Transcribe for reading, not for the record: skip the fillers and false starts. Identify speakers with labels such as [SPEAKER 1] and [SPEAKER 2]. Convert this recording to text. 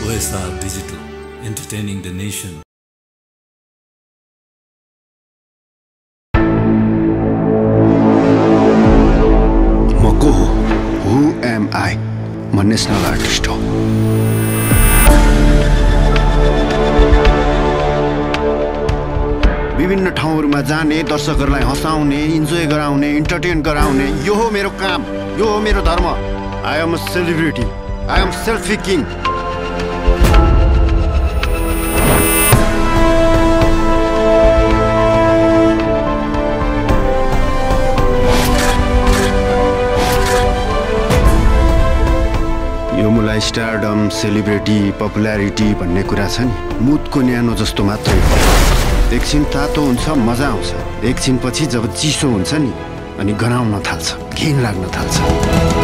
[SPEAKER 1] OSR Digital, entertaining the nation.
[SPEAKER 2] Mako, who am I? म national artist हो। विभिन्न ठाउँहरुमा जाने, दर्शकहरुलाई हँसाउने, इन्जोय गराउने, एन्टरटेन गराउने, यो हो मेरो काम, यो हो मेरो धर्म। I am a celebrity. I am selfie king. यो मलाई स्टारडम, सेलिब्रिटी, पपुल्यारिटी भन्ने कुरा छ नि, मुतको न्यानो जस्तो मात्रै हो। एकछिन तातो हुन्छ, मजा आउँछ। एकछिन पछि जब चिसो हुन्छ नि, अनि गनाउन थाल्छ, घिन लाग्न थाल्छ।